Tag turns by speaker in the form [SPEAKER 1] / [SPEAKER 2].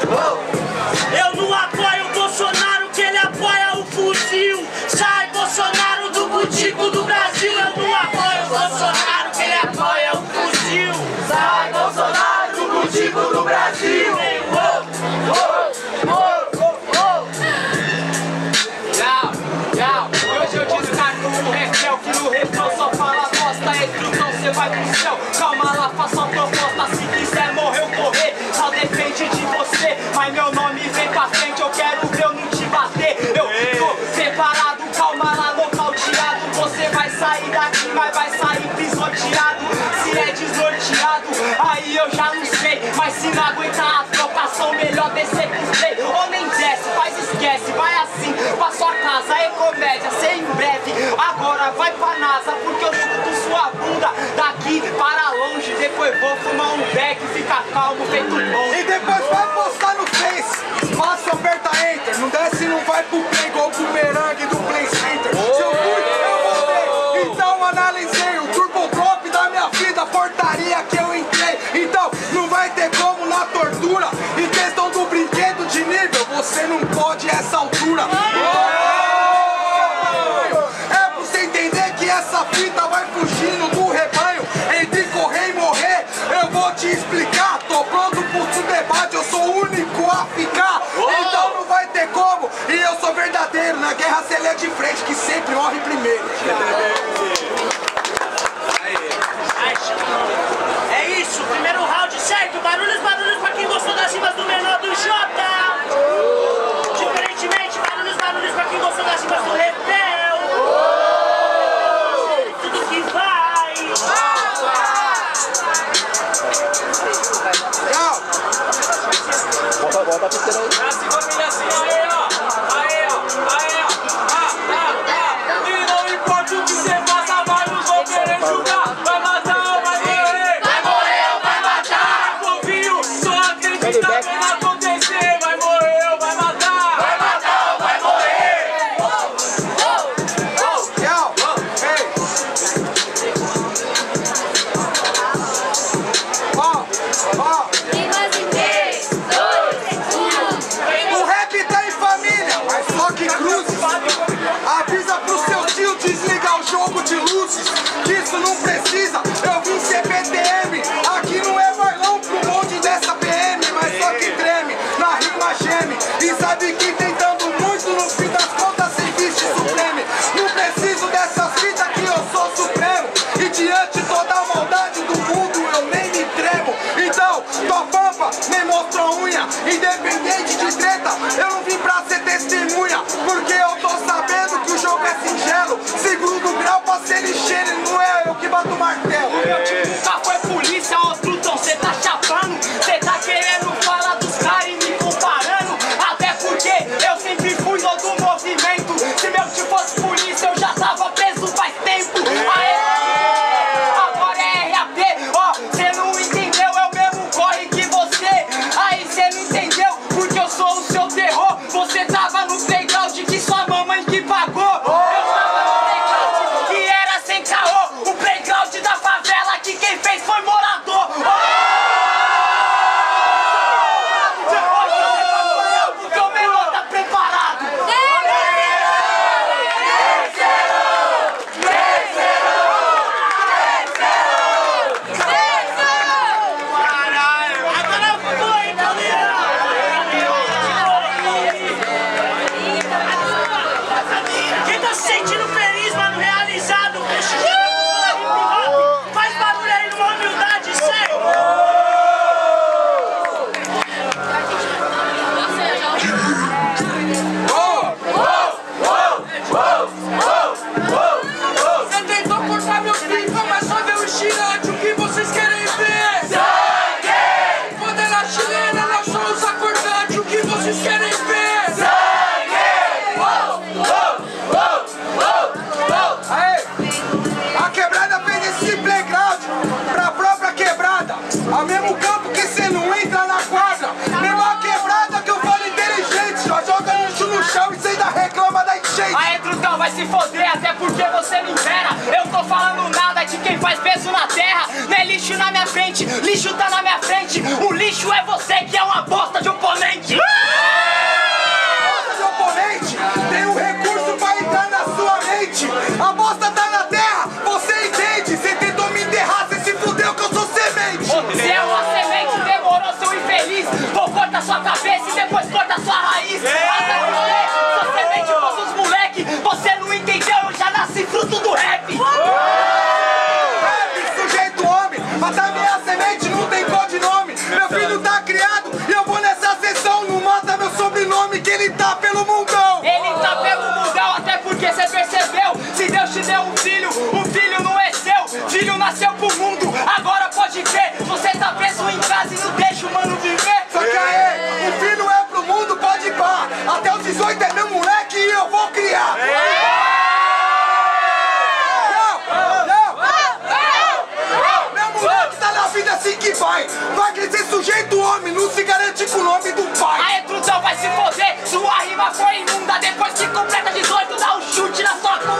[SPEAKER 1] Eu não apoio o Bolsonaro, que ele apoia o fuzil. Sai, Bolsonaro, do Butico do Brasil. Eu não apoio o Bolsonaro, que ele apoia o fuzil.
[SPEAKER 2] Sai, Bolsonaro, do Butico do Brasil.
[SPEAKER 3] Hoje eu descarto o refrão, que no refrão só fala bosta. É instrução, cê vai pro céu. Calma lá, faça a proposta. Se quiser morrer ou correr, só depende de você. Mas meu nome vem pra frente, eu quero ver eu não te bater. Eu tô preparado, calma lá, nocauteado. Você vai sair daqui, mas vai sair pisoteado. Se é desnorteado, aí eu já não sei. Mas se não aguentar a trocação, melhor descer pro play. Ou nem desce, faz esquece, vai assim pra sua casa. É comédia, cê em breve. Agora vai pra NASA, porque eu chuto sua bunda daqui para longe. Depois vou fumar um beck, fica calmo, feito bom.
[SPEAKER 4] E depois vai postar no Face. Espaço, aperta Enter. Não desce, não vai pro play, igual o bumerangue do Play Center. Se eu fui, eu voltei. Então analisei o turbo drop da minha vida, a portaria que eu entrei. Então não vai ter como na tortura. Em questão do brinquedo de nível, você não pode essa altura. É pra você entender que essa fita vai fugindo do rebanho. Entre correr e morrer, eu vou te explicar. Tô pronto pro debate, eu sou o único a ficar. Então não vai ter como, e eu sou verdadeiro. Na guerra cê é de frente, que sempre morre primeiro.
[SPEAKER 1] É isso, primeiro round certo. Barulhos pra quem gostou das rimas do menor do Jota. Diferentemente, barulhos pra quem gostou das rimas do Rebel. Tudo que vai.
[SPEAKER 4] Tchau.
[SPEAKER 5] Bota a piteira aí.
[SPEAKER 3] Assim, família, assim, aí, ó. E não importa o que você faça, vai nos vão querer julgar. Vai matar ou vai morrer?
[SPEAKER 2] Vai morrer ou vai matar?
[SPEAKER 3] Povinho, só acredita vendo acontecer. Vai morrer ou vai matar?
[SPEAKER 2] Vai matar ou vai morrer?
[SPEAKER 4] Tchau. Ei. Ó.
[SPEAKER 2] Rimas em 3, 2, 1.
[SPEAKER 4] O rap tá em família, mas só que cruzes. Avisa pro seu tio desligar o jogo de luzes, que isso não precisa. Eu vim ser PTM, aqui não é bailão pro bonde dessa PM, mas só que treme, na rima geme. E sabe que tentando muito, no fim das contas sem viste supreme. Não preciso dessas fitas que eu sou supremo, e diante toda a maldade do mundo eu nem me tremo. Então, tua pampa me mostrou a unha, independente de treta, eu não vim pra ser testemunha, porque eu tô sabendo que o jogo é singelo. Segundo grau pra ser lixeiro, não é eu que bato o martelo.
[SPEAKER 3] O meu time nunca foi polícia, ô Trutão, cê tá chapando. Cê tá querendo falar dos caras e me comparando. Até porque eu sempre fui do movimento. Se meu time fosse polícia, eu já tava preso faz tempo. Aê, agora é RAP, ó, cê não entendeu, é o mesmo corre que você. Aí cê não entendeu, porque eu sou o seu terror. Você tava no playground que sua mamãe que pagou. Eu tava no playground que era sem caô. O playground da favela que quem fez foi morador. Porque o menor tá preparado.
[SPEAKER 1] Agora foi, galera. Quem tá se sentindo feliz, mano, realizado, faz barulho aí numa humildade, certo?
[SPEAKER 3] Você tentou cortar meu pico, mas só deu estirante. O que vocês querem ver?
[SPEAKER 2] Sangue!
[SPEAKER 3] Modela chilena, nós somos acordantes. O que vocês querem ver?
[SPEAKER 4] Aê! A quebrada fez esse playground pra própria quebrada. A mesmo campo que cê não entra na quadra. Mesma quebrada que eu falo inteligente. Só joga lixo no chão e cê ainda reclama da enchente.
[SPEAKER 3] Aí, Trutão, vai se foder, até porque você me engana. Eu tô falando nada de quem faz peso na terra. Não é lixo na minha frente, lixo tá na minha frente. O lixo é você que é uma bosta de oponente.
[SPEAKER 4] Bosta de oponente, tem um recurso pra entrar na sua mente. A bosta tá na terra, você entende. Você tentou me enterrar, você se fudeu que eu sou semente.
[SPEAKER 3] Você é uma semente, demorou, seu infeliz. Vou cortar sua cabeça e depois corta sua raiz. Sua semente fosse os moleque. Você não entendeu, eu já nasci fruto do rap.
[SPEAKER 4] Rap, sujeito homem, mas a minha semente não tem codinome. Meu filho tá criado e eu vou nessa sessão. Não mata meu sobrenome que ele tá pelo mundão.
[SPEAKER 3] Ele tá pelo mundão, até porque você percebeu. Se Deus te deu um filho não é seu. Filho nasceu pro mundo, agora pode crer. Você tá preso em casa e não deixa o mano viver.
[SPEAKER 4] Só que aí, o filho é pro mundo, pode pá. Até os 18 é meu moleque e eu vou criar. Meu moleque tá na vida assim que vai. Vai crescer sujeito homem, não se garante com o nome do pai.
[SPEAKER 3] Aí Truzão vai se foder, sua rima foi imunda. Depois que completa 18, dá um chute na sua cara.